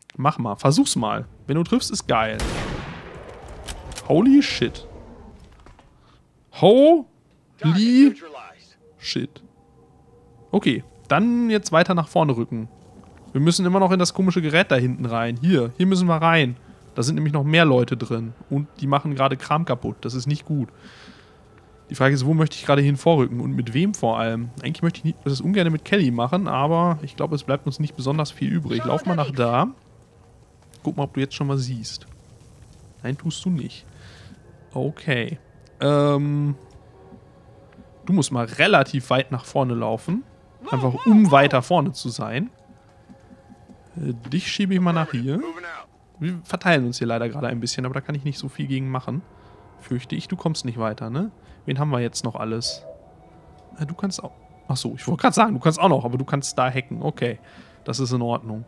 Mach mal. Versuch's mal. Wenn du triffst, ist geil. Holy shit. Holy shit. Okay, dann jetzt weiter nach vorne rücken. Wir müssen immer noch in das komische Gerät da hinten rein. Hier müssen wir rein. Da sind nämlich noch mehr Leute drin. Und die machen gerade Kram kaputt. Das ist nicht gut. Die Frage ist, wo möchte ich gerade hin vorrücken? Und mit wem vor allem? Eigentlich möchte ich das ungern mit Kelly machen, aber ich glaube, es bleibt uns nicht besonders viel übrig. Lauf mal nach da. Guck mal, ob du jetzt schon mal siehst. Nein, tust du nicht. Okay. Du musst mal relativ weit nach vorne laufen. Einfach um weiter vorne zu sein. Dich schiebe ich mal nach hier. Wir verteilen uns hier leider gerade ein bisschen, aber da kann ich nicht so viel gegen machen. Fürchte ich. Du kommst nicht weiter, ne? Wen haben wir jetzt noch alles? Du kannst auch... Achso, ich wollte gerade sagen, du kannst auch noch, aber du kannst da hacken. Okay, das ist in Ordnung.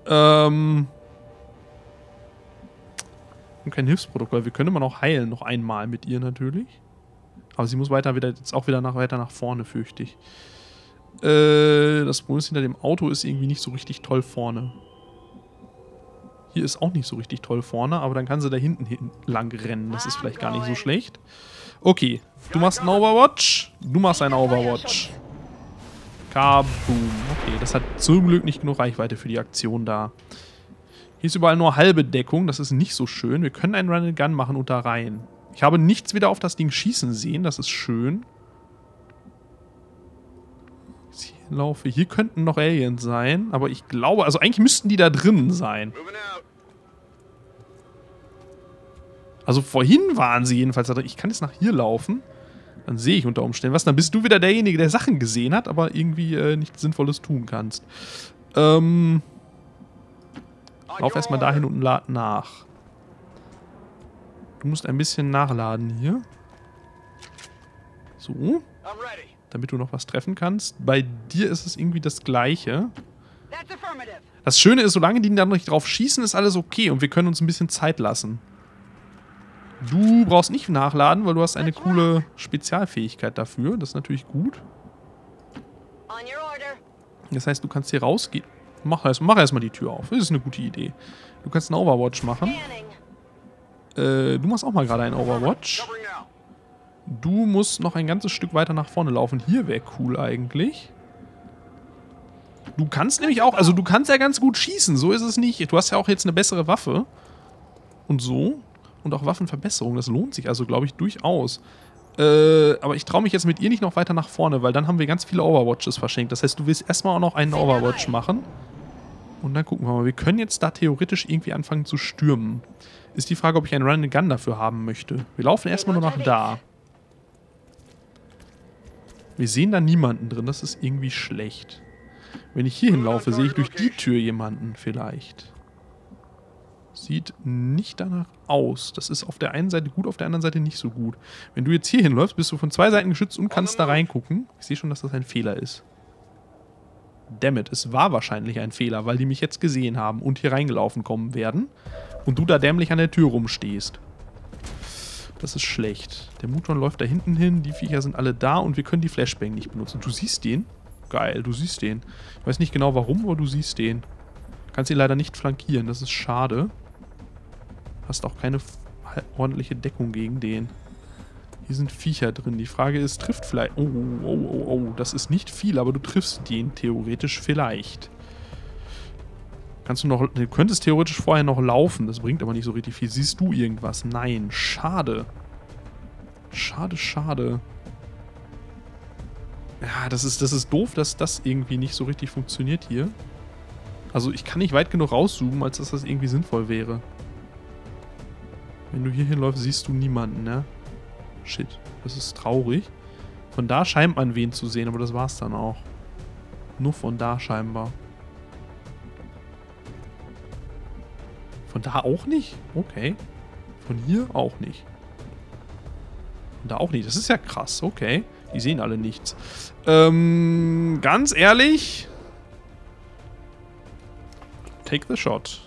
Kein Hilfsprotokoll. Wir können immer noch heilen, noch einmal mit ihr natürlich. Aber sie muss weiter nach vorne, fürchte ich. Das Problem ist, hinter dem Auto ist irgendwie nicht so richtig toll vorne. Hier ist auch nicht so richtig toll vorne, aber dann kann sie da hinten lang rennen. Das ist vielleicht gar nicht so schlecht. Okay, du machst einen Overwatch. Du machst einen Overwatch. Kaboom. Okay, das hat zum Glück nicht genug Reichweite für die Aktion da. Hier ist überall nur halbe Deckung. Das ist nicht so schön. Wir können einen Run and Gun machen und da rein. Ich habe nichts wieder auf das Ding schießen sehen. Das ist schön. Hier könnten noch Aliens sein, aber ich glaube, also eigentlich müssten die da drinnen sein. Also vorhin waren sie jedenfalls da drin. Ich kann jetzt nach hier laufen. Dann sehe ich unter Umständen was. Dann bist du wieder derjenige, der Sachen gesehen hat, aber irgendwie nichts Sinnvolles tun kannst. Lauf erstmal dahin und lad nach. Du musst ein bisschen nachladen hier. So. Damit du noch was treffen kannst. Bei dir ist es irgendwie das Gleiche. Das Schöne ist, solange die dann nicht drauf schießen, ist alles okay. Und wir können uns ein bisschen Zeit lassen. Du brauchst nicht nachladen, weil du hast eine coole Spezialfähigkeit dafür. Das ist natürlich gut. Das heißt, du kannst hier rausgehen. Mach erstmal die Tür auf. Das ist eine gute Idee. Du kannst einen Overwatch machen. Du machst auch mal gerade einen Overwatch. Du musst noch ein ganzes Stück weiter nach vorne laufen. Hier wäre cool eigentlich. Du kannst nämlich auch, also du kannst ja ganz gut schießen. So ist es nicht. Du hast ja auch jetzt eine bessere Waffe. Und so. Und auch Waffenverbesserung. Das lohnt sich also, glaube ich, durchaus. Aber ich traue mich jetzt mit ihr nicht noch weiter nach vorne, weil dann haben wir ganz viele Overwatches verschenkt. Das heißt, du willst erstmal auch noch einen Overwatch machen. Und dann gucken wir mal. Wir können jetzt da theoretisch irgendwie anfangen zu stürmen. Ist die Frage, ob ich einen Run and Gun dafür haben möchte. Wir laufen erstmal nur nach da. Wir sehen da niemanden drin. Das ist irgendwie schlecht. Wenn ich hier hinlaufe, sehe ich durch die Tür jemanden vielleicht. Sieht nicht danach aus. Das ist auf der einen Seite gut, auf der anderen Seite nicht so gut. Wenn du jetzt hier hinläufst, bist du von zwei Seiten geschützt und kannst da reingucken. Ich sehe schon, dass das ein Fehler ist. Dammit, es war wahrscheinlich ein Fehler, weil die mich jetzt gesehen haben und hier reingelaufen kommen werden. Und du da dämlich an der Tür rumstehst. Das ist schlecht. Der Muton läuft da hinten hin, die Viecher sind alle da und wir können die Flashbang nicht benutzen. Du siehst den? Geil, du siehst den. Ich weiß nicht genau warum, aber du siehst den. Kannst ihn leider nicht flankieren, das ist schade. Hast auch keine ordentliche Deckung gegen den. Hier sind Viecher drin. Die Frage ist, trifft vielleicht... Oh, das ist nicht viel, aber du triffst den theoretisch vielleicht. Du könntest theoretisch vorher noch laufen, das bringt aber nicht so richtig viel. Siehst du irgendwas? Nein, schade. Schade. Ja, das ist doof, dass das irgendwie nicht so richtig funktioniert hier. Also ich kann nicht weit genug rauszoomen, als dass das irgendwie sinnvoll wäre. Wenn du hier hinläufst, siehst du niemanden, ne? Shit, das ist traurig. Von da scheint man wen zu sehen, aber das war's dann auch. Nur von da scheinbar. Von da auch nicht? Okay. Von hier auch nicht. Von da auch nicht. Das ist ja krass, okay. Die sehen alle nichts. Ganz ehrlich. Take the shot.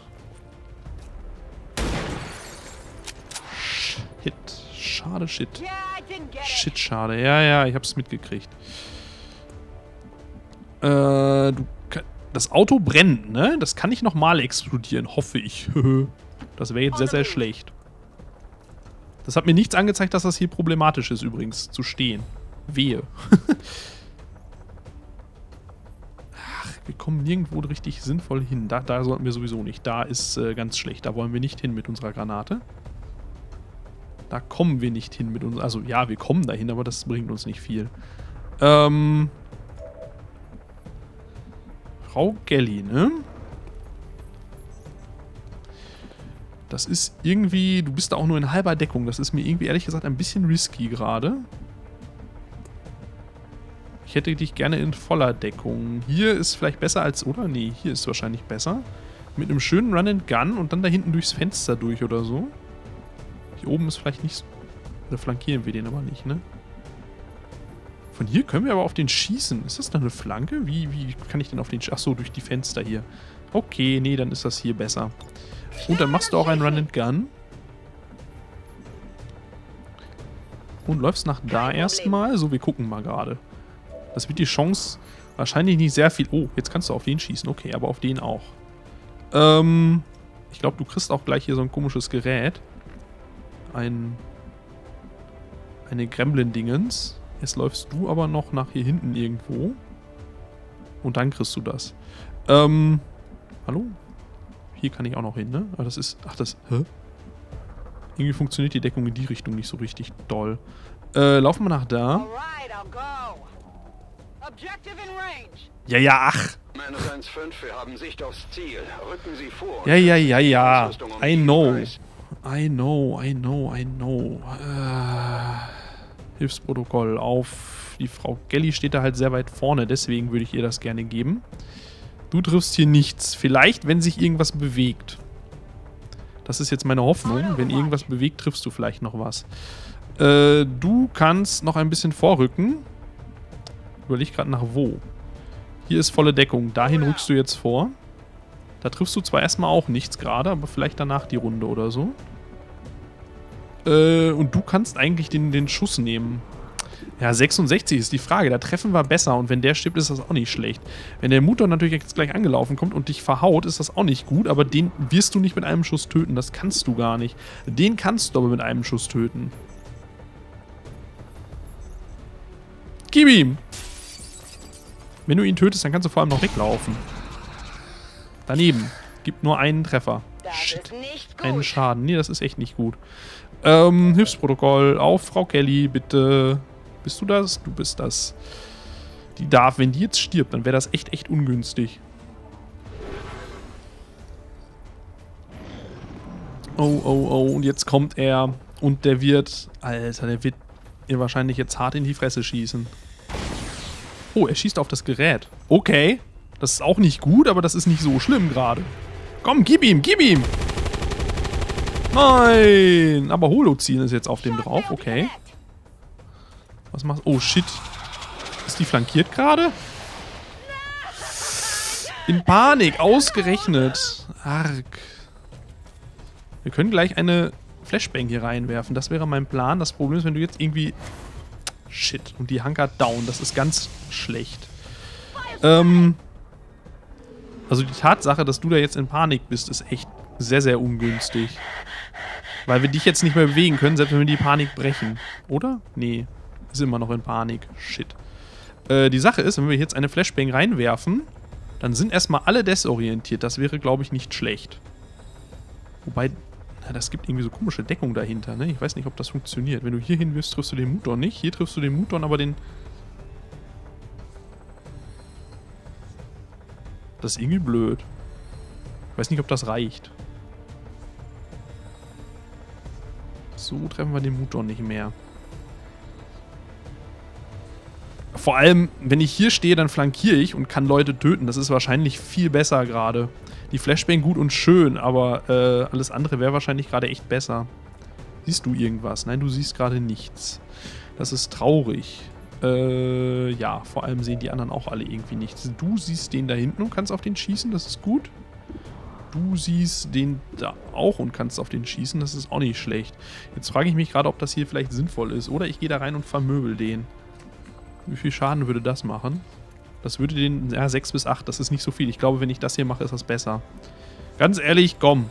Shit. Schade, shit. Shit, schade. Ja, ich hab's mitgekriegt. Das Auto brennt, ne? Das kann nicht nochmal explodieren, hoffe ich. Das wäre jetzt sehr, sehr schlecht. Das hat mir nichts angezeigt, dass das hier problematisch ist übrigens, zu stehen. Wehe. Ach, wir kommen nirgendwo richtig sinnvoll hin. Da sollten wir sowieso nicht. Da ist ganz schlecht. Da wollen wir nicht hin mit unserer Granate. Da kommen wir nicht hin mit uns. Also ja, wir kommen dahin, aber das bringt uns nicht viel. Frau Gelli, ne? Das ist irgendwie... Du bist da auch nur in halber Deckung. Das ist mir irgendwie, ehrlich gesagt, ein bisschen risky gerade. Ich hätte dich gerne in voller Deckung. Hier ist vielleicht besser als... Oder? Nee, hier ist wahrscheinlich besser. Mit einem schönen Run and Gun und dann da hinten durchs Fenster durch oder so. Hier oben ist vielleicht nicht so... Da flankieren wir den aber nicht, ne? Von hier können wir aber auf den schießen. Ist das da eine Flanke? Wie kann ich denn auf den... Achso, durch die Fenster hier. Okay, nee, dann ist das hier besser. Und dann machst du auch einen Run and Gun. Und läufst nach da erstmal. So, wir gucken mal gerade. Das wird die Chance wahrscheinlich nicht sehr viel... Oh, jetzt kannst du auf den schießen. Okay, aber auf den auch. Ich glaube, du kriegst auch gleich hier so ein komisches Gerät. Eine Gremlin-Dingens. Jetzt läufst du aber noch nach hier hinten irgendwo. Und dann kriegst du das. Hallo? Hier kann ich auch noch hin, ne? Aber das ist... Ach, das... Hä? Irgendwie funktioniert die Deckung in die Richtung nicht so richtig doll. Laufen wir nach da. Ja, ja, ach. Wir haben Sicht aufs Ziel. Rücken Sie vor. Ja. I know. I know. Hilfsprotokoll auf. Die Frau Gelli steht da halt sehr weit vorne, deswegen würde ich ihr das gerne geben. Du triffst hier nichts. Vielleicht, wenn sich irgendwas bewegt. Das ist jetzt meine Hoffnung. Wenn irgendwas bewegt, triffst du vielleicht noch was. Du kannst noch ein bisschen vorrücken. Überleg gerade nach wo. Hier ist volle Deckung. Dahin rückst du jetzt vor. Da triffst du zwar erstmal auch nichts gerade, aber vielleicht danach die Runde oder so. Und du kannst eigentlich den Schuss nehmen. Ja, 66 ist die Frage. Da treffen wir besser. Und wenn der stirbt, ist das auch nicht schlecht. Wenn der Mutter natürlich jetzt gleich angelaufen kommt und dich verhaut, ist das auch nicht gut. Aber den wirst du nicht mit einem Schuss töten. Das kannst du gar nicht. Den kannst du aber mit einem Schuss töten. Gib ihm! Wenn du ihn tötest, dann kannst du vor allem noch weglaufen. Daneben. Gibt nur einen Treffer. Shit. Einen Schaden. Nee, das ist echt nicht gut. Hilfsprotokoll auf Frau Kelly, bitte. Bist du das? Du bist das. Die darf, wenn die jetzt stirbt, dann wäre das echt ungünstig. Oh. Und jetzt kommt er. Und der wird... Alter, der wird ihr wahrscheinlich jetzt hart in die Fresse schießen. Oh, er schießt auf das Gerät. Okay. Das ist auch nicht gut, aber das ist nicht so schlimm gerade. Komm, gib ihm! Nein! Aber Holozin ist jetzt auf dem drauf. Okay. Was machst du? Oh, shit. Ist die flankiert gerade? In Panik. Ausgerechnet. Arg. Wir können gleich eine Flashbang hier reinwerfen. Das wäre mein Plan. Das Problem ist, wenn du jetzt irgendwie... Shit. Und die hankert down. Das ist ganz schlecht. Also die Tatsache, dass du da jetzt in Panik bist, ist echt sehr, sehr ungünstig. Weil wir dich jetzt nicht mehr bewegen können, selbst wenn wir die Panik brechen. Oder? Nee. Ist immer noch in Panik. Shit. Die Sache ist, wenn wir jetzt eine Flashbang reinwerfen, dann sind erstmal alle desorientiert. Das wäre, glaube ich, nicht schlecht. Wobei, na, das gibt irgendwie so komische Deckung dahinter, ne? Ich weiß nicht, ob das funktioniert. Wenn du hier hinwirfst, triffst du den Muton nicht. Hier triffst du den Muton, aber den... Das ist irgendwie blöd. Ich weiß nicht, ob das reicht. So treffen wir den Muton nicht mehr. Vor allem, wenn ich hier stehe, dann flankiere ich und kann Leute töten. Das ist wahrscheinlich viel besser gerade. Die Flashbang gut und schön, aber alles andere wäre wahrscheinlich gerade echt besser. Siehst du irgendwas? Nein, du siehst gerade nichts. Das ist traurig. Ja, vor allem sehen die anderen auch alle irgendwie nichts. Du siehst den da hinten und kannst auf den schießen, das ist gut. Du siehst den da auch und kannst auf den schießen, das ist auch nicht schlecht. Jetzt frage ich mich gerade, ob das hier vielleicht sinnvoll ist. Oder ich gehe da rein und vermöbel den. Wie viel Schaden würde das machen? Das würde den... Ja, 6 bis 8, das ist nicht so viel. Ich glaube, wenn ich das hier mache, ist das besser. Ganz ehrlich, komm.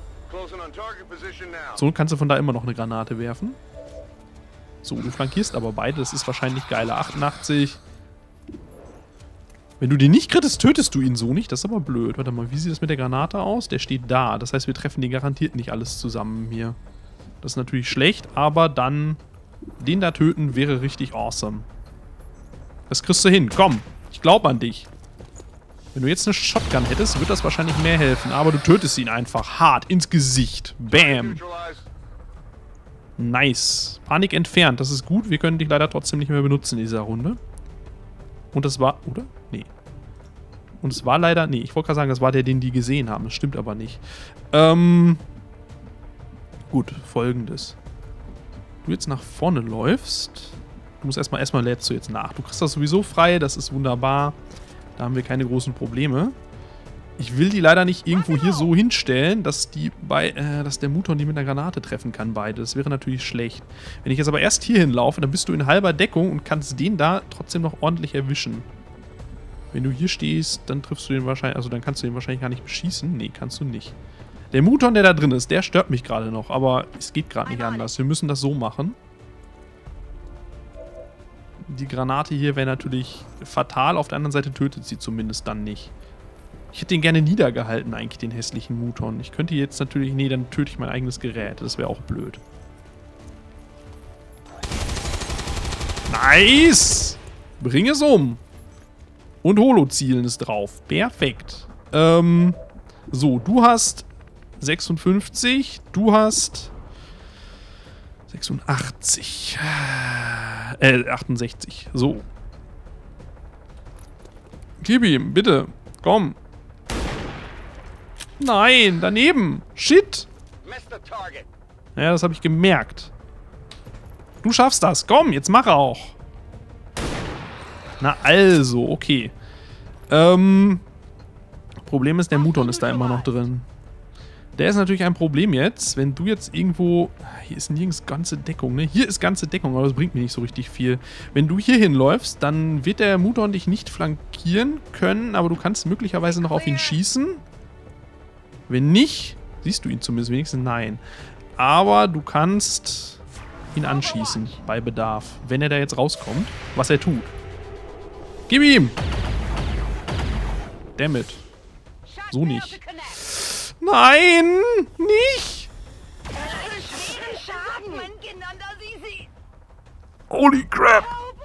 So kannst du von da immer noch eine Granate werfen. So, du flankierst aber beide. Das ist wahrscheinlich geiler. 88. Wenn du den nicht krittest, tötest du ihn so nicht. Das ist aber blöd. Warte mal, wie sieht das mit der Granate aus? Der steht da. Das heißt, wir treffen den garantiert nicht alles zusammen hier. Das ist natürlich schlecht, aber dann den da töten wäre richtig awesome. Das kriegst du hin. Komm, ich glaube an dich. Wenn du jetzt eine Shotgun hättest, wird das wahrscheinlich mehr helfen. Aber du tötest ihn einfach hart ins Gesicht. Bam. Nice. Panik entfernt. Das ist gut. Wir können dich leider trotzdem nicht mehr benutzen in dieser Runde. Und das war... Oder? Nee. Und es war leider... Nee, ich wollte gerade sagen, das war der, den die gesehen haben. Das stimmt aber nicht. Gut, folgendes. Du jetzt nach vorne läufst. Du musst erstmal lädst du jetzt nach. Du kriegst das sowieso frei. Das ist wunderbar. Da haben wir keine großen Probleme. Ich will die leider nicht irgendwo hier so hinstellen, dass dass der Muton die mit einer Granate treffen kann, beide. Das wäre natürlich schlecht. Wenn ich jetzt aber erst hier hinlaufe, dann bist du in halber Deckung und kannst den da trotzdem noch ordentlich erwischen. Wenn du hier stehst, dann triffst du den wahrscheinlich, also dann kannst du den wahrscheinlich gar nicht beschießen. Nee, kannst du nicht. Der Muton, der da drin ist, der stört mich gerade noch, aber es geht gerade nicht anders. Wir müssen das so machen. Die Granate hier wäre natürlich fatal. Auf der anderen Seite tötet sie zumindest dann nicht. Ich hätte den gerne niedergehalten, eigentlich, den hässlichen Muton. Ich könnte jetzt natürlich... Nee, dann töte ich mein eigenes Gerät. Das wäre auch blöd. Nice! Bring es um. Und Holo-Zielen ist drauf. Perfekt. So, du hast 56. Du hast... 86. 68. So. Gib ihm, bitte. Komm. Nein, daneben. Shit. Ja, das habe ich gemerkt. Du schaffst das. Komm, jetzt mach auch. Na also, okay. Problem ist, der Muton ist da immer noch drin. Der ist natürlich ein Problem jetzt, wenn du jetzt irgendwo... Hier ist nirgends ganze Deckung, ne? Hier ist ganze Deckung, aber das bringt mir nicht so richtig viel. Wenn du hier hinläufst, dann wird der Muton dich nicht flankieren können, aber du kannst möglicherweise noch auf ihn schießen. Wenn nicht, siehst du ihn zumindest wenigstens, nein. Aber du kannst ihn anschießen, bei Bedarf, wenn er da jetzt rauskommt, was er tut. Gib ihm! Dammit. So nicht. Nein! Nicht! Holy crap!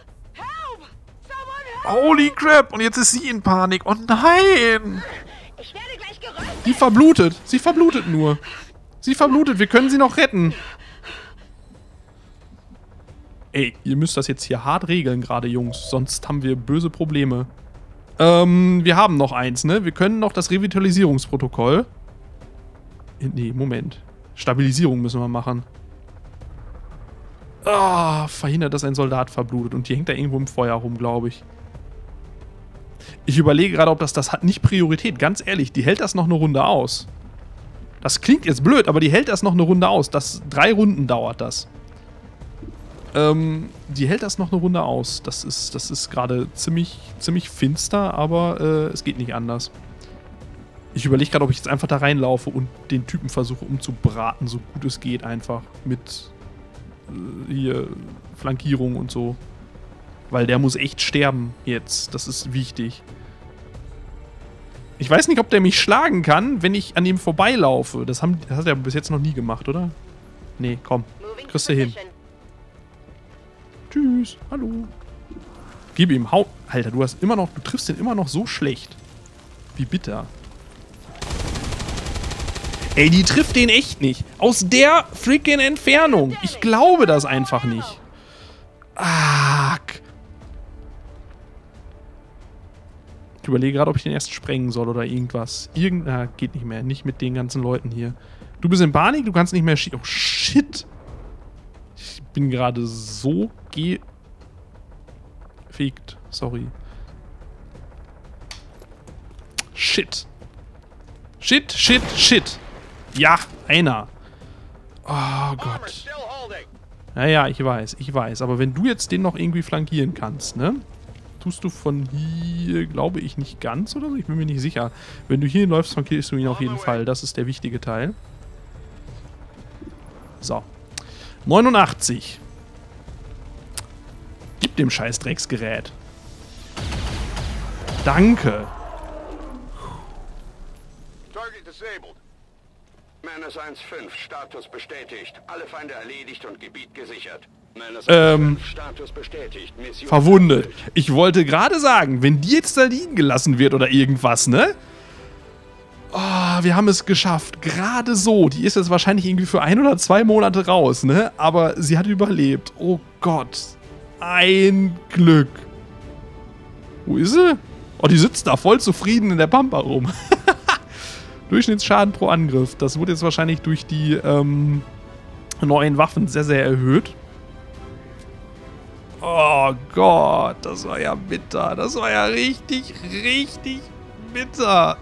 Holy crap! Und jetzt ist sie in Panik. Oh nein! Die verblutet. Sie verblutet nur. Sie verblutet. Wir können sie noch retten. Ey, ihr müsst das jetzt hier hart regeln gerade, Jungs. Sonst haben wir böse Probleme. Wir haben noch eins, ne? Wir können noch das Revitalisierungsprotokoll... Nee, Moment. Stabilisierung müssen wir machen. Ah, verhindert, dass ein Soldat verblutet. Und die hängt da irgendwo im Feuer rum, glaube ich. Ich überlege gerade, ob das hat nicht Priorität. Ganz ehrlich, die hält das noch eine Runde aus. Das klingt jetzt blöd, aber die hält das noch eine Runde aus. 3 Runden dauert das. Die hält das noch eine Runde aus. Das ist gerade ziemlich finster, aber es geht nicht anders. Ich überlege gerade, ob ich jetzt einfach da reinlaufe und den Typen versuche umzubraten, so gut es geht, einfach mit hier Flankierung und so. Weil der muss echt sterben jetzt. Das ist wichtig. Ich weiß nicht, ob der mich schlagen kann, wenn ich an ihm vorbeilaufe. Das hat er bis jetzt noch nie gemacht, oder? Nee, komm. Kriegst du hin. Tschüss. Hallo. Gib ihm. Hau. Alter, du triffst den immer noch so schlecht. Wie bitter. Ey, die trifft den echt nicht. Aus der freaking Entfernung. Ich glaube das einfach nicht. Ah. Ich überlege gerade, ob ich den erst sprengen soll oder irgendwas. Geht nicht mehr. Nicht mit den ganzen Leuten hier. Du bist in Panik, du kannst nicht mehr schießen. Oh, shit. Ich bin gerade so gefickt. Sorry. Shit. Shit, shit, shit. Ja, einer. Oh Gott. Ja, ich weiß. Aber wenn du jetzt den noch irgendwie flankieren kannst, ne? tust du von hier, glaube ich, nicht ganz oder so. Ich bin mir nicht sicher. Wenn du hier läufst, dann killst du ihn auf jeden Fall. Das ist der wichtige Teil. So. 89. Gib dem scheiß Drecksgerät. Danke. Target disabled. Menace 1-5, Status bestätigt. Alle Feinde erledigt und Gebiet gesichert. Menace 1-5, Status bestätigt. Mission Verwundet. erfüllt. Ich wollte gerade sagen, wenn die jetzt da liegen gelassen wird oder irgendwas, ne? Oh, wir haben es geschafft. Gerade so. Die ist jetzt wahrscheinlich irgendwie für 1 oder 2 Monate raus, ne? Aber sie hat überlebt. Oh Gott. Ein Glück. Wo ist sie? Oh, die sitzt da voll zufrieden in der Pampa rum. Durchschnittsschaden pro Angriff. Das wurde jetzt wahrscheinlich durch die neuen Waffen sehr, sehr erhöht. Oh Gott, das war ja bitter. Das war ja richtig, richtig bitter.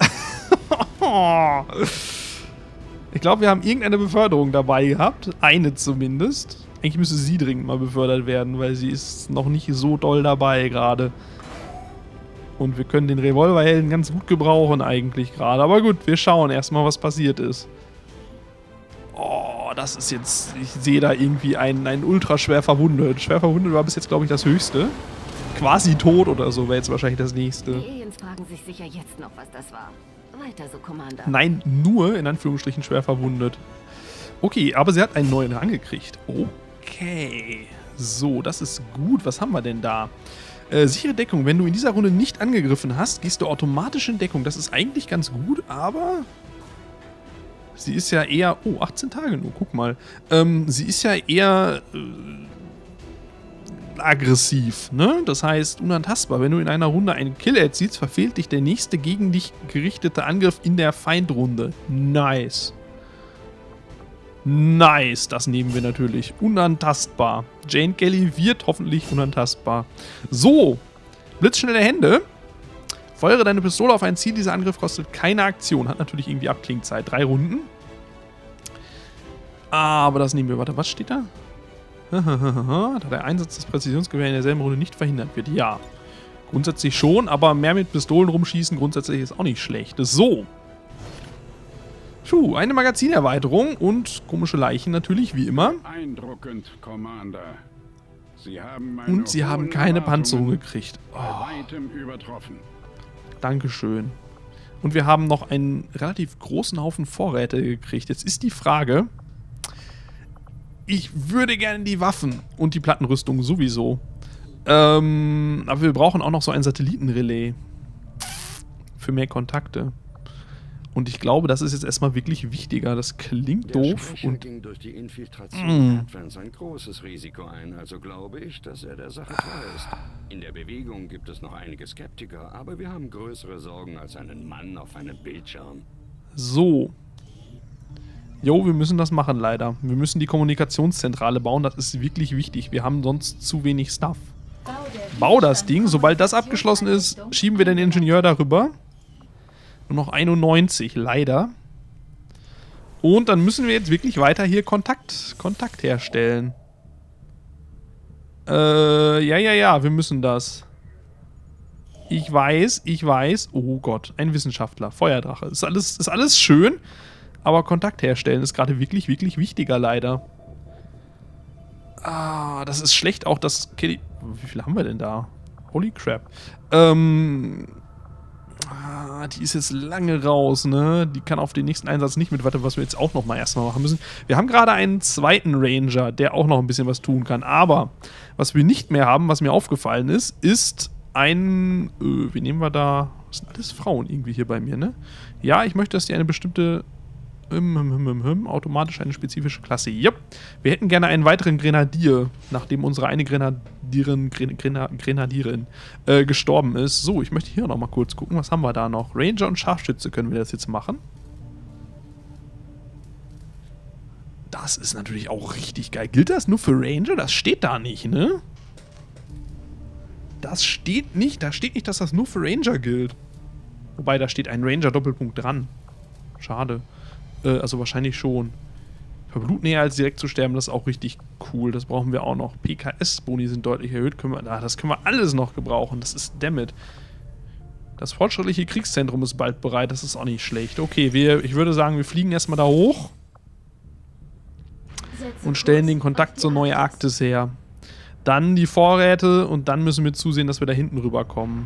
Ich glaube, wir haben irgendeine Beförderung dabei gehabt. Eine zumindest. Eigentlich müsste sie dringend mal befördert werden, weil sie ist noch nicht so doll dabei gerade. Und wir können den Revolverhelden ganz gut gebrauchen eigentlich gerade. Aber gut, wir schauen erstmal, was passiert ist. Oh, das ist jetzt... Ich sehe da irgendwie einen ultra schwer verwundet. Schwer verwundet war bis jetzt, glaube ich, das höchste. Quasi tot oder so wäre jetzt wahrscheinlich das nächste. Die Aliens fragen sich sicher jetzt noch, was das war. Weiter so, Commander. Nein, nur in Anführungsstrichen schwer verwundet. Okay, aber sie hat einen neuen Rang gekriegt. Okay. So, das ist gut. Was haben wir denn da? Sichere Deckung. Wenn du in dieser Runde nicht angegriffen hast, gehst du automatisch in Deckung. Das ist eigentlich ganz gut, aber... Sie ist ja eher... Oh, 18 Tage nur, guck mal. Sie ist ja eher... aggressiv, ne? Das heißt, unantastbar. Wenn du in einer Runde einen Kill erzielst, verfehlt dich der nächste gegen dich gerichtete Angriff in der Feindrunde. Nice. Nice, das nehmen wir natürlich. Unantastbar. Jane Kelly wird hoffentlich unantastbar. So, blitzschnelle Hände. Feuere deine Pistole auf ein Ziel. Dieser Angriff kostet keine Aktion. Hat natürlich irgendwie Abklingzeit. 3 Runden. Aber das nehmen wir. Warte, was steht da? Da der Einsatz des Präzisionsgewehrs in derselben Runde nicht verhindert wird. Ja, grundsätzlich schon, aber mehr mit Pistolen rumschießen grundsätzlich ist auch nicht schlecht. So. Puh, eine Magazinerweiterung und komische Leichen natürlich, wie immer. Beeindruckend, Commander. Sie haben Und sie haben keine Panzerung gekriegt. Bei weitem übertroffen. Dankeschön. Und wir haben noch einen relativ großen Haufen Vorräte gekriegt. Jetzt ist die Frage... Ich würde gerne die Waffen und die Plattenrüstung sowieso. Aber wir brauchen auch noch so ein Satellitenrelais. Für mehr Kontakte. Und ich glaube, das ist jetzt erstmal wirklich wichtiger. Das klingt doof. Und ging durch die Infiltration Advance ein großes Risiko ein, also glaube ich, dass er der Sache treu ist. In der Bewegung gibt es noch einige Skeptiker, aber wir haben größere Sorgen als einen Mann auf einem Bildschirm. so. Jo, wir müssen das machen leider. Wir müssen die Kommunikationszentrale bauen. Das ist wirklich wichtig. Wir haben sonst zu wenig Stuff. Bau das Ding. Sobald das abgeschlossen ist, schieben wir den Ingenieur darüber. Nur noch 91, leider. Und dann müssen wir jetzt wirklich weiter hier Kontakt herstellen. Ja, wir müssen das. Ich weiß. Oh Gott, ein Wissenschaftler, Feuerdrache. Ist alles schön, aber Kontakt herstellen ist gerade wirklich, wirklich wichtiger, leider. Ah, das ist schlecht auch, dass Kelly... Wie viel haben wir denn da? Holy crap. Die ist jetzt lange raus, ne? Die kann auf den nächsten Einsatz nicht mit. Warte, was wir jetzt auch noch mal erstmal machen müssen. Wir haben gerade einen zweiten Ranger, der auch noch ein bisschen was tun kann. Aber was wir nicht mehr haben, was mir aufgefallen ist, ist ein... wie nehmen wir da... Das sind alles Frauen irgendwie hier bei mir, ne? Ja, ich möchte, dass die eine bestimmte... automatisch eine spezifische Klasse. Yep. Wir hätten gerne einen weiteren Grenadier, nachdem unsere eine Grenadierin gestorben ist. So, ich möchte hier noch mal kurz gucken, was haben wir da noch? Ranger und Scharfschütze können wir das jetzt machen. Das ist natürlich auch richtig geil. Gilt das nur für Ranger? Das steht da nicht, ne? Das steht nicht. Da steht nicht, dass das nur für Ranger gilt. Wobei, da steht ein Ranger-Doppelpunkt dran. Schade. Also wahrscheinlich schon. Verbluten eher als direkt zu sterben, das ist auch richtig cool. Das brauchen wir auch noch. PKS-Boni sind deutlich erhöht. Das können wir alles noch gebrauchen. Das ist dammit. Das fortschrittliche Kriegszentrum ist bald bereit. Das ist auch nicht schlecht. Okay, ich würde sagen, wir fliegen erstmal da hoch. Und stellen den Kontakt zur Neue Arktis her. Dann die Vorräte und dann müssen wir zusehen, dass wir da hinten rüberkommen.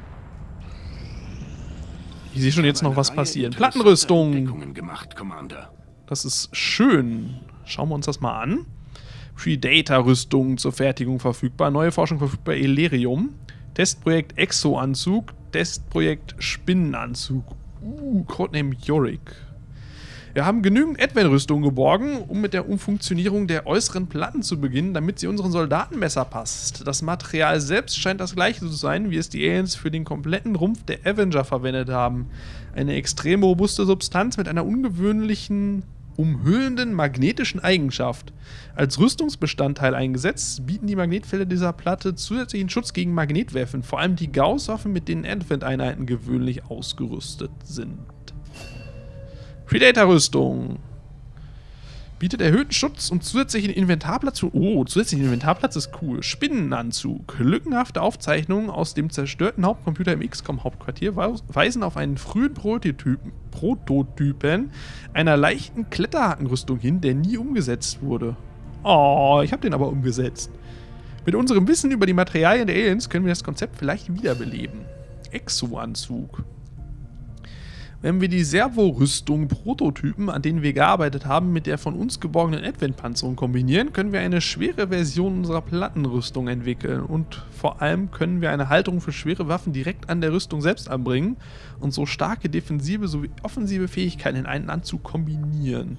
Ich sehe schon jetzt noch was passieren. Plattenrüstung! Das ist schön. Schauen wir uns das mal an. Predator-Rüstung zur Fertigung verfügbar. Neue Forschung verfügbar. Elerium. Testprojekt Exo-Anzug. Testprojekt Spinnenanzug. Codename Yorick. Wir haben genügend Advent-Rüstung geborgen, um mit der Umfunktionierung der äußeren Platten zu beginnen, damit sie unseren Soldaten besser passt. Das Material selbst scheint das gleiche zu sein, wie es die Aliens für den kompletten Rumpf der Avenger verwendet haben. Eine extrem robuste Substanz mit einer ungewöhnlichen, umhüllenden magnetischen Eigenschaft. Als Rüstungsbestandteil eingesetzt, bieten die Magnetfelder dieser Platte zusätzlichen Schutz gegen Magnetwaffen, vor allem die Gauss-Waffen, mit denen Advent-Einheiten gewöhnlich ausgerüstet sind. Predator-Rüstung. Bietet erhöhten Schutz und zusätzlichen Inventarplatz. Oh, zusätzlichen Inventarplatz ist cool. Spinnenanzug. Lückenhafte Aufzeichnungen aus dem zerstörten Hauptcomputer im XCOM-Hauptquartier weisen auf einen frühen Prototypen einer leichten Kletterhakenrüstung hin, der nie umgesetzt wurde. Oh, ich habe den aber umgesetzt. Mit unserem Wissen über die Materialien der Aliens können wir das Konzept vielleicht wiederbeleben. Exo-Anzug. Wenn wir die Servo-Rüstung-Prototypen, an denen wir gearbeitet haben, mit der von uns geborgenen Advent-Panzerung kombinieren, können wir eine schwere Version unserer Plattenrüstung entwickeln. Und vor allem können wir eine Halterung für schwere Waffen direkt an der Rüstung selbst anbringen und so starke defensive sowie offensive Fähigkeiten in einen Anzug kombinieren.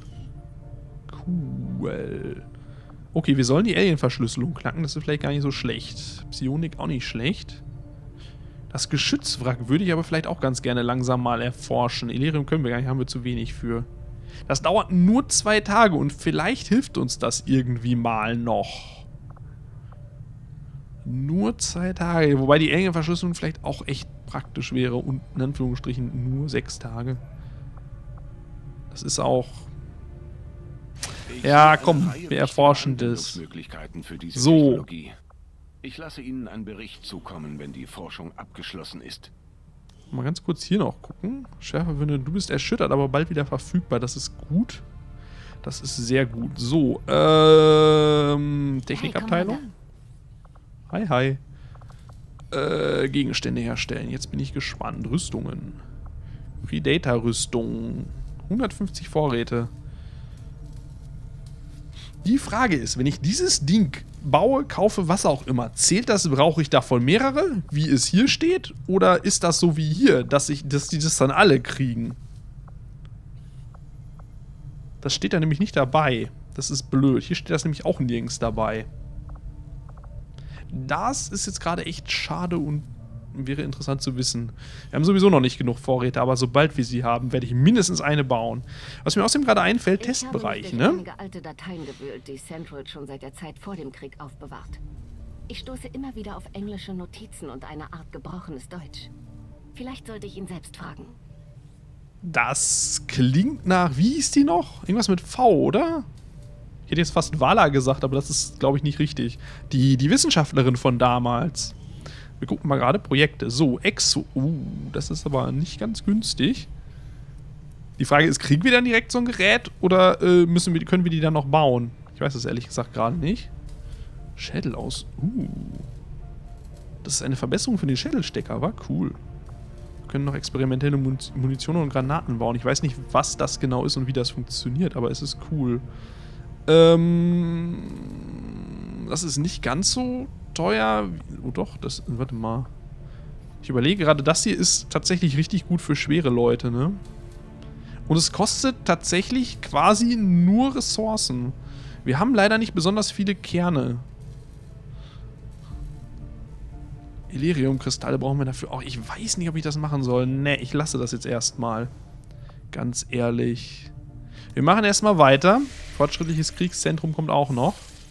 Cool. Okay, wir sollen die Alien-Verschlüsselung knacken, das ist vielleicht gar nicht so schlecht. Psionik auch nicht schlecht. Das Geschützwrack würde ich aber vielleicht auch ganz gerne langsam mal erforschen. Elerium können wir gar nicht, haben wir zu wenig für. Das dauert nur 2 Tage und vielleicht hilft uns das irgendwie mal noch. Nur 2 Tage, wobei die Alien-Verschlüsselung vielleicht auch echt praktisch wäre und in Anführungsstrichen nur 6 Tage. Das ist auch... Ja, komm, wir erforschen das. So. Ich lasse Ihnen einen Bericht zukommen, wenn die Forschung abgeschlossen ist. Mal ganz kurz hier noch gucken. Schärfewinde, du bist erschüttert, aber bald wieder verfügbar. Das ist gut. Das ist sehr gut. So, Technikabteilung. Hi, hi. Gegenstände herstellen. Jetzt bin ich gespannt. Rüstungen. Predator-Rüstung. 150 Vorräte. Die Frage ist, wenn ich dieses Ding baue, kaufe, was auch immer, zählt das, brauche ich davon mehrere, wie es hier steht? Oder ist das so wie hier, dass die das dann alle kriegen? Das steht da nämlich nicht dabei. Das ist blöd. Hier steht das nämlich auch nirgends dabei. Das ist jetzt gerade echt schade und wäre interessant zu wissen. Wir haben sowieso noch nicht genug Vorräte, aber sobald wir sie haben, werde ich mindestens eine bauen. Was mir außerdem gerade einfällt, Testbereich, ne? Ich habe einige alte Dateien gewühlt, die Central schon seit der Zeit vor dem Krieg aufbewahrt. Ich stoße immer wieder auf englische Notizen und eine Art gebrochenes Deutsch. Vielleicht sollte ich ihn selbst fragen. Das klingt nach, wie hieß die noch? Irgendwas mit V, oder? Ich hätte jetzt fast Wala gesagt, aber das ist, glaube ich, nicht richtig. Die Wissenschaftlerin von damals. Wir gucken mal gerade Projekte. So, Exo. Das ist aber nicht ganz günstig. Die Frage ist, kriegen wir dann direkt so ein Gerät oder können wir die dann noch bauen? Ich weiß es ehrlich gesagt gerade nicht. Schädel aus. Das ist eine Verbesserung für den Schädelstecker, war cool. Wir können noch experimentelle Munition und Granaten bauen. Ich weiß nicht, was das genau ist und wie das funktioniert, aber es ist cool. Das ist nicht ganz so teuer. Oh doch, das... Warte mal. Ich überlege gerade, das hier ist tatsächlich richtig gut für schwere Leute, ne? Und es kostet tatsächlich quasi nur Ressourcen. Wir haben leider nicht besonders viele Kerne. Elerium-Kristalle brauchen wir dafür auch. Ich weiß nicht, ob ich das machen soll. Ne, ich lasse das jetzt erstmal. Ganz ehrlich. Wir machen erstmal weiter. Fortschrittliches Kriegszentrum kommt auch noch.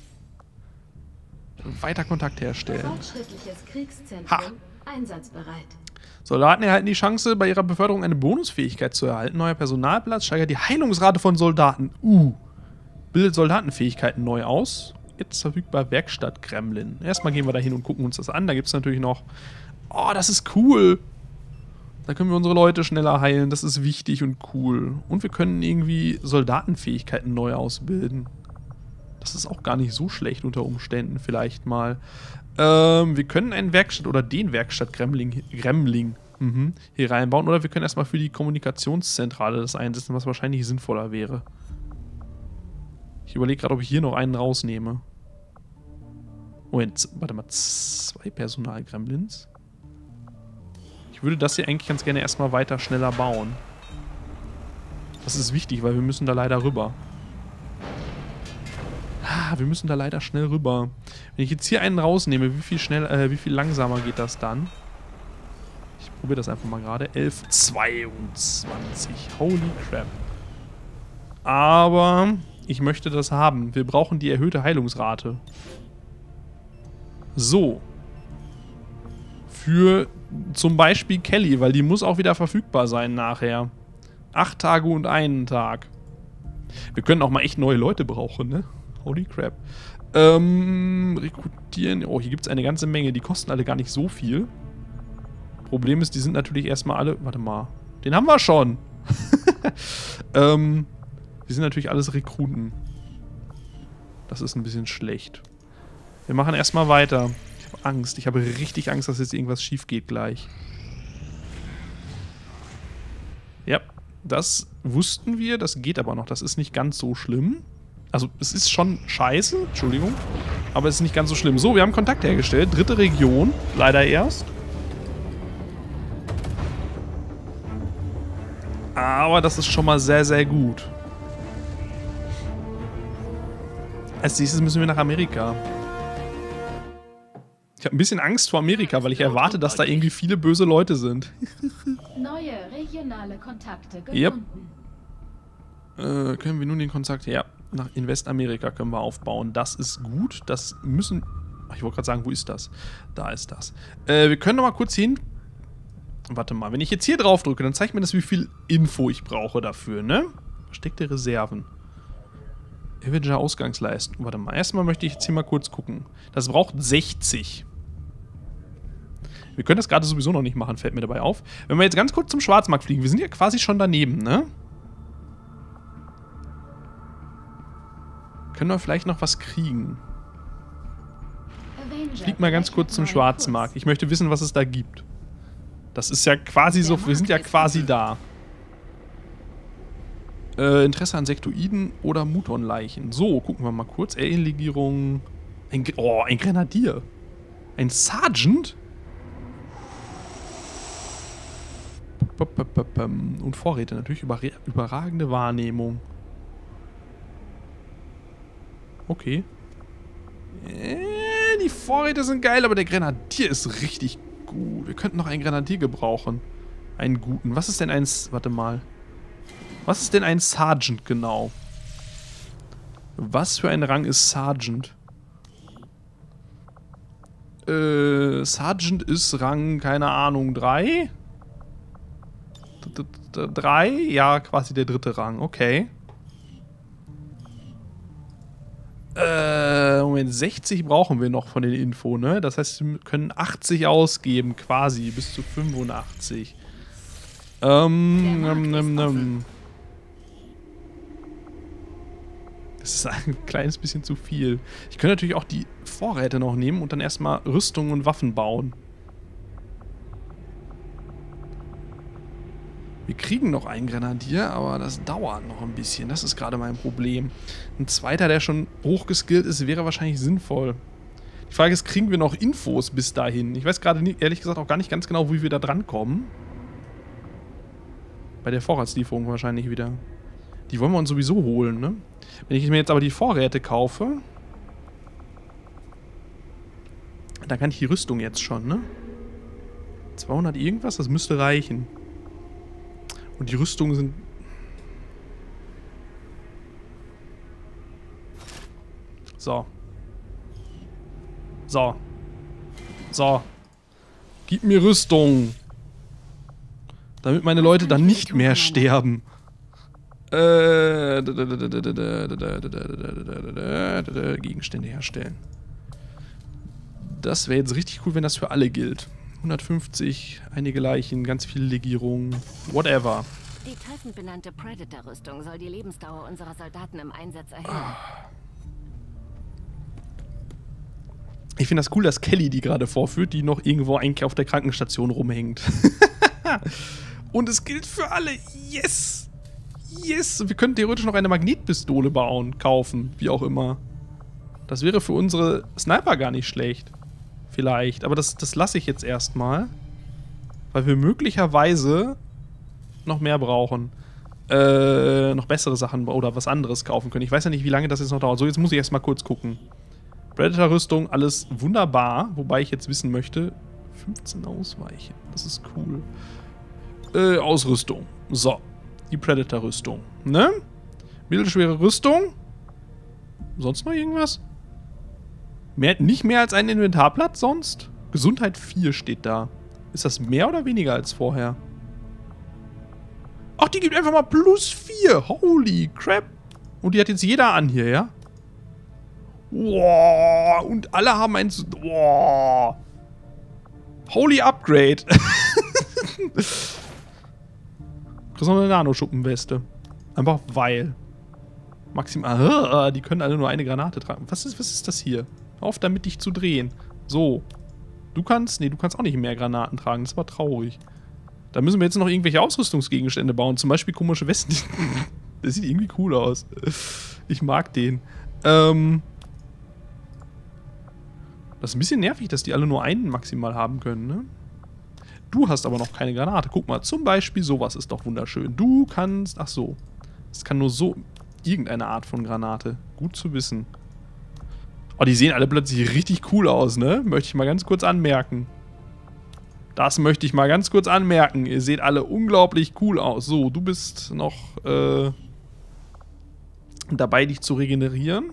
Weiter Kontakt herstellen. Fortschrittliches Kriegszentrum einsatzbereit. Soldaten erhalten die Chance, bei ihrer Beförderung eine Bonusfähigkeit zu erhalten. Neuer Personalplatz steigert die Heilungsrate von Soldaten. Bildet Soldatenfähigkeiten neu aus. Jetzt verfügbar Werkstatt Gremlin. Erstmal gehen wir da hin und gucken uns das an. Da gibt es natürlich noch... Oh, das ist cool. Da können wir unsere Leute schneller heilen. Das ist wichtig und cool. Und wir können irgendwie Soldatenfähigkeiten neu ausbilden. Das ist auch gar nicht so schlecht unter Umständen vielleicht mal. Wir können einen Werkstatt oder den Werkstatt Gremling hier reinbauen. Oder wir können erstmal für die Kommunikationszentrale das einsetzen, was wahrscheinlich sinnvoller wäre. Ich überlege gerade, ob ich hier noch einen rausnehme. Moment, warte mal, 2 Personal-Gremlins? Ich würde das hier eigentlich ganz gerne erstmal weiter schneller bauen. Das ist wichtig, weil wir müssen da leider rüber. Wir müssen da leider schnell rüber. Wenn ich jetzt hier einen rausnehme, wie viel langsamer geht das dann? Ich probiere das einfach mal gerade. 11:22. Holy crap. Aber ich möchte das haben. Wir brauchen die erhöhte Heilungsrate. So. Für zum Beispiel Kelly, weil die muss auch wieder verfügbar sein nachher. 8 Tage und 1 Tag. Wir können auch mal echt neue Leute brauchen, ne? Holy crap. Rekrutieren. Oh, hier gibt es eine ganze Menge. Die kosten alle gar nicht so viel. Problem ist, die sind natürlich erstmal alle... Warte mal. Den haben wir schon. Die sind natürlich alles Rekruten. Das ist ein bisschen schlecht. Wir machen erstmal weiter. Ich habe Angst. Ich habe richtig Angst, dass jetzt irgendwas schief geht gleich. Ja, das wussten wir. Das geht aber noch. Das ist nicht ganz so schlimm. Also, es ist schon scheiße. Entschuldigung. Aber es ist nicht ganz so schlimm. So, wir haben Kontakt hergestellt. 3. Region. Leider erst. Aber das ist schon mal sehr, sehr gut. Als nächstes müssen wir nach Amerika. Ich habe ein bisschen Angst vor Amerika, weil ich erwarte, dass da irgendwie viele böse Leute sind. Neue regionale Kontakte gefunden. Yep. Können wir nun den Kontakt... Ja, in Westamerika können wir aufbauen. Das ist gut. Das müssen... Ach, ich wollte gerade sagen, wo ist das? Da ist das. Wir können noch mal kurz hin... Warte mal, wenn ich jetzt hier drauf drücke, dann zeigt mir das, wie viel Info ich brauche dafür, ne? Versteckte Reserven. Avenger Ausgangsleistung. Warte mal, erstmal möchte ich jetzt hier mal kurz gucken. Das braucht 60. Wir können das gerade sowieso noch nicht machen, fällt mir dabei auf. Wenn wir jetzt ganz kurz zum Schwarzmarkt fliegen, wir sind ja quasi schon daneben, ne? Können wir vielleicht noch was kriegen? Flieg mal ganz kurz zum Schwarzmarkt. Ich möchte wissen, was es da gibt. Das ist ja quasi so, wir sind ja quasi da. Interesse an Sektoiden oder Mutonleichen. So, gucken wir mal kurz. Alien-Legierung. Ein Grenadier. Ein Sergeant? Und Vorräte natürlich. Überragende Wahrnehmung. Okay. Die Vorräte sind geil, aber der Grenadier ist richtig gut. Wir könnten noch einen Grenadier gebrauchen. Einen guten. Was ist denn ein... Warte mal. Was ist denn ein Sergeant genau? Was für ein Rang ist Sergeant? Sergeant ist Rang, keine Ahnung, 3? 3? Ja, quasi der 3. Rang, okay. Moment, 60 brauchen wir noch von den Info, ne? Das heißt, wir können 80 ausgeben, quasi, bis zu 85. Das ist ein kleines bisschen zu viel. Ich könnte natürlich auch die Vorräte noch nehmen und dann erstmal Rüstungen und Waffen bauen. Wir kriegen noch einen Grenadier, aber das dauert noch ein bisschen. Das ist gerade mein Problem. Ein zweiter, der schon hochgeskillt ist, wäre wahrscheinlich sinnvoll. Die Frage ist, kriegen wir noch Infos bis dahin? Ich weiß gerade ehrlich gesagt auch gar nicht ganz genau, wie wir da dran kommen. Bei der Vorratslieferung wahrscheinlich wieder. Die wollen wir uns sowieso holen, ne? Wenn ich mir jetzt aber die Vorräte kaufe, dann kann ich die Rüstung jetzt schon, ne? 200 irgendwas, das müsste reichen. Und die Rüstungen sind... So. So. So. Gib mir Rüstung. Damit meine Leute dann nicht mehr sterben. Gegenstände herstellen. Das wäre jetzt richtig cool, wenn das für alle gilt. 150, einige Leichen, ganz viele Legierungen, whatever. Die Titan benannte Predator-Rüstung soll die Lebensdauer unserer Soldaten im Einsatz erhöhen. Ich finde das cool, dass Kelly die gerade vorführt, die noch irgendwo eigentlich auf der Krankenstation rumhängt. Und es gilt für alle. Yes! Yes! Wir können theoretisch noch eine Magnetpistole bauen, kaufen, wie auch immer. Das wäre für unsere Sniper gar nicht schlecht. Vielleicht. Aber das lasse ich jetzt erstmal. Weil wir möglicherweise noch mehr brauchen. Noch bessere Sachen oder was anderes kaufen können. Ich weiß ja nicht, wie lange das jetzt noch dauert. So, jetzt muss ich erstmal kurz gucken. Predator-Rüstung, alles wunderbar. Wobei ich jetzt wissen möchte, 15 Ausweichen. Das ist cool. Ausrüstung. So. Die Predator-Rüstung. Ne? Mittelschwere Rüstung. Sonst noch irgendwas? Nicht mehr als ein Inventarplatz sonst? Gesundheit 4 steht da. Ist das mehr oder weniger als vorher? Ach, die gibt einfach mal plus 4. Holy crap. Und die hat jetzt jeder an hier, ja? Wow. Und alle haben ein... Wow. Holy Upgrade. Kriegst noch eine Nanoschuppenweste. Einfach weil. Maximal. Die können alle nur eine Granate tragen. Was ist das hier? Hör auf damit, dich zu drehen. So. Du kannst auch nicht mehr Granaten tragen. Das war traurig. Da müssen wir jetzt noch irgendwelche Ausrüstungsgegenstände bauen. Zum Beispiel komische Westen. Das sieht irgendwie cool aus. Ich mag den. Das ist ein bisschen nervig, dass die alle nur einen maximal haben können, ne? Du hast aber noch keine Granate. Guck mal, zum Beispiel sowas ist doch wunderschön. Du kannst... Ach so. Es kann nur so... Irgendeine Art von Granate. Gut zu wissen. Oh, die sehen alle plötzlich richtig cool aus, ne? Möchte ich mal ganz kurz anmerken. Das möchte ich mal ganz kurz anmerken. Ihr seht alle unglaublich cool aus. So, du bist noch dabei, dich zu regenerieren.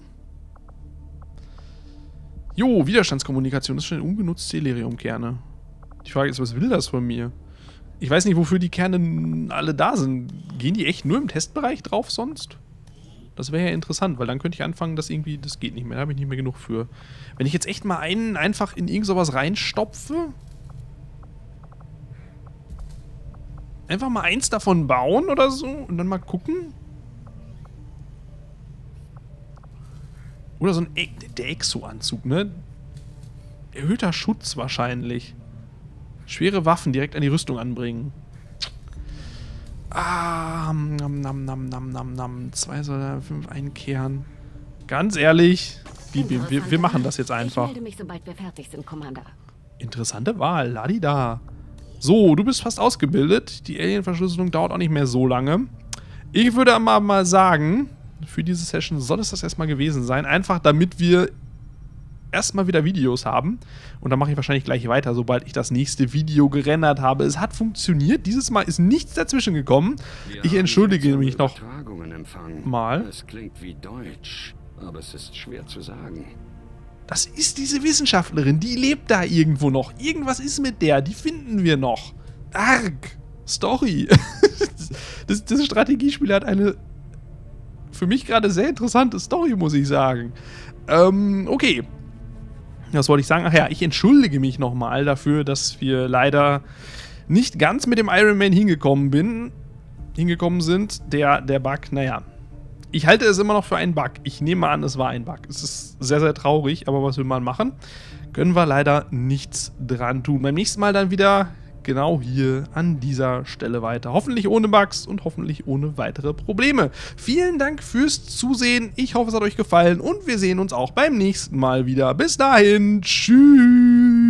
Jo, Widerstandskommunikation. Das ist schon ungenutzte Elerium-Kerne. Die Frage ist, was will das von mir? Ich weiß nicht, wofür die Kerne alle da sind. Gehen die echt nur im Testbereich drauf sonst? Das wäre ja interessant, weil dann könnte ich anfangen, das irgendwie... Das geht nicht mehr, da habe ich nicht mehr genug für. Wenn ich jetzt echt mal einen einfach in irgend sowas reinstopfe... Einfach mal eins davon bauen oder so und dann mal gucken. Oder so ein... Der Exo-Anzug, ne? Erhöhter Schutz wahrscheinlich. Schwere Waffen direkt an die Rüstung anbringen. Ah, 2 Soldaten, 5 einkehren. Ganz ehrlich, wir machen das jetzt einfach. Ich melde mich, sobald wir fertig sind, Commander. Interessante Wahl, ladida. So, du bist fast ausgebildet. Die Alien-Verschlüsselung dauert auch nicht mehr so lange. Ich würde mal sagen, für diese Session soll es das erstmal gewesen sein. Einfach damit wir erstmal wieder Videos haben. Und dann mache ich wahrscheinlich gleich weiter, sobald ich das nächste Video gerendert habe. Es hat funktioniert. Dieses Mal ist nichts dazwischen gekommen. Ich entschuldige mich noch mal. Es klingt wie Deutsch, aber es ist schwer zu sagen. Das ist diese Wissenschaftlerin. Die lebt da irgendwo noch. Irgendwas ist mit der. Die finden wir noch. Arg. Story. Das Strategiespiel hat eine für mich gerade sehr interessante Story, muss ich sagen. Okay. Was wollte ich sagen? Ach ja, ich entschuldige mich nochmal dafür, dass wir leider nicht ganz mit dem Iron Man hingekommen sind. Der Bug, naja. Ich halte es immer noch für einen Bug. Ich nehme an, es war ein Bug. Es ist sehr, sehr traurig, aber was will man machen? Können wir leider nichts dran tun. Beim nächsten Mal dann wieder genau hier an dieser Stelle weiter. Hoffentlich ohne Bugs und hoffentlich ohne weitere Probleme. Vielen Dank fürs Zusehen. Ich hoffe, es hat euch gefallen und wir sehen uns auch beim nächsten Mal wieder. Bis dahin. Tschüss.